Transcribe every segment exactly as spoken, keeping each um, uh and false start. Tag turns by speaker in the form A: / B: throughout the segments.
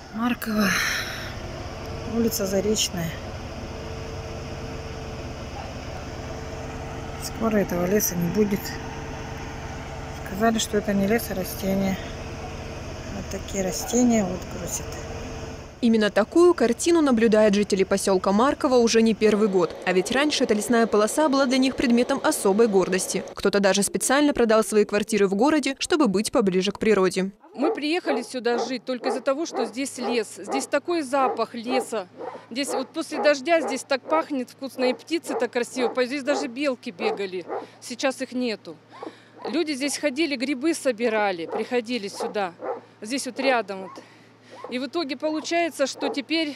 A: Маркова, улица Заречная. Скоро этого леса не будет. Сказали, что это не лес, а растения. Вот такие растения вот грузят.
B: Именно такую картину наблюдают жители поселка Марково уже не первый год. А ведь раньше эта лесная полоса была для них предметом особой гордости. Кто-то даже специально продал свои квартиры в городе, чтобы быть поближе к природе.
C: Мы приехали сюда жить только из-за того, что здесь лес. Здесь такой запах леса. Здесь вот после дождя здесь так пахнет вкусно, и птицы так красиво. Здесь даже белки бегали. Сейчас их нету. Люди здесь ходили, грибы собирали, приходили сюда. Здесь вот рядом вот. И в итоге получается, что теперь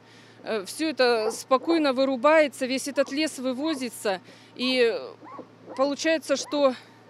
C: все это спокойно вырубается, весь этот лес вывозится. И получается, что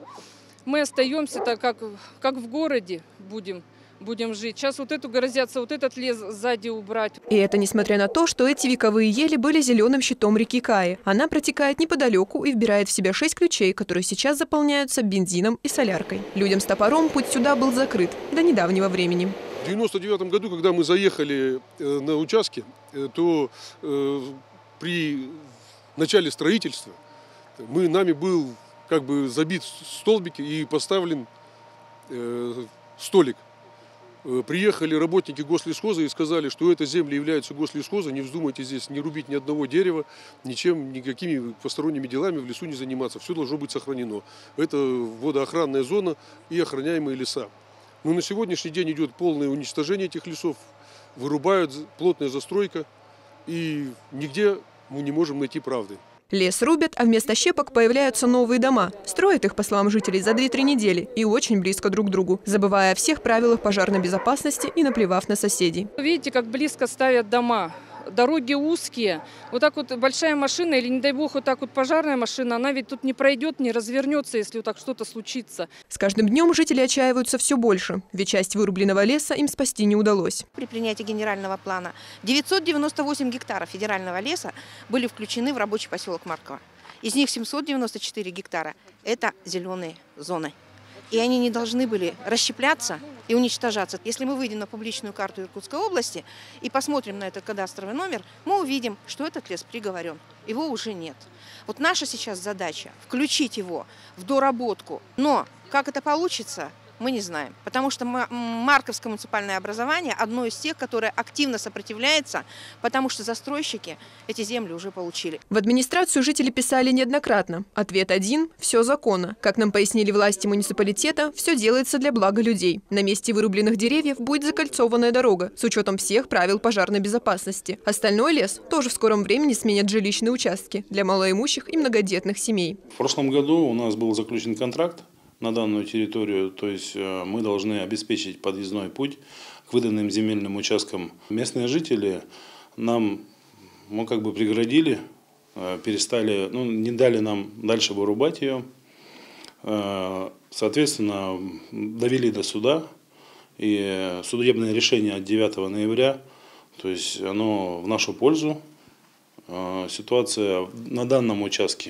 C: мы остаемся-то как, как в городе будем, будем жить. Сейчас вот эту грозятся, вот этот лес сзади убрать.
B: И это несмотря на то, что эти вековые ели были зеленым щитом реки Каи. Она протекает неподалеку и вбирает в себя шесть ключей, которые сейчас заполняются бензином и соляркой. Людям с топором путь сюда был закрыт до недавнего времени.
D: В девяносто девятом году, когда мы заехали на участки, то э, при начале строительства мы, нами был как бы забит столбик и поставлен э, столик. Приехали работники гослесхоза и сказали, что это земли являются гослесхоза, не вздумайте здесь не рубить ни одного дерева, ничем, никакими посторонними делами в лесу не заниматься. Все должно быть сохранено. Это водоохранная зона и охраняемые леса. Но на сегодняшний день идет полное уничтожение этих лесов, вырубают, плотная застройка, и нигде мы не можем найти правды.
B: Лес рубят, а вместо щепок появляются новые дома. Строят их, по словам жителей, за две-три недели и очень близко друг к другу, забывая о всех правилах пожарной безопасности и наплевав на соседей.
C: Видите, как близко ставят дома. Дороги узкие. Вот так вот большая машина или, не дай бог, вот так вот пожарная машина, она ведь тут не пройдет, не развернется, если вот так что-то случится.
B: С каждым днем жители отчаиваются все больше, ведь часть вырубленного леса им спасти не удалось.
E: При принятии генерального плана девятьсот девяносто восемь гектаров федерального леса были включены в рабочий поселок Марково. Из них семьсот девяносто четыре гектара – это зеленые зоны. И они не должны были расщепляться и уничтожаться. Если мы выйдем на публичную карту Иркутской области и посмотрим на этот кадастровый номер, мы увидим, что этот лес приговорен. Его уже нет. Вот наша сейчас задача – включить его в доработку. Но как это получится, мы не знаем. Потому что Марковское муниципальное образование одно из тех, которое активно сопротивляется, потому что застройщики эти земли уже получили.
B: В администрацию жители писали неоднократно. Ответ один – все законно. Как нам пояснили власти муниципалитета, все делается для блага людей. На месте вырубленных деревьев будет закольцованная дорога с учетом всех правил пожарной безопасности. Остальной лес тоже в скором времени сменят жилищные участки для малоимущих и многодетных семей.
F: В прошлом году у нас был заключен контракт на данную территорию, то есть мы должны обеспечить подъездной путь к выданным земельным участкам. Местные жители нам, мы как бы преградили, перестали, ну, не дали нам дальше вырубать ее, соответственно, довели до суда, и судебное решение от девятого ноября, то есть оно в нашу пользу. Ситуация на данном участке.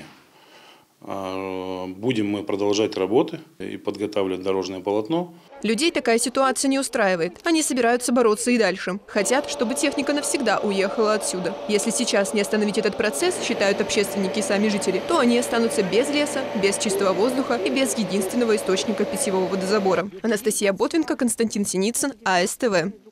F: Будем мы продолжать работы и подготавливать дорожное полотно.
B: Людей такая ситуация не устраивает. Они собираются бороться и дальше. Хотят, чтобы техника навсегда уехала отсюда. Если сейчас не остановить этот процесс, считают общественники и сами жители, то они останутся без леса, без чистого воздуха и без единственного источника питьевого водозабора. Анастасия Ботвинка, Константин Синицын, А С Т В.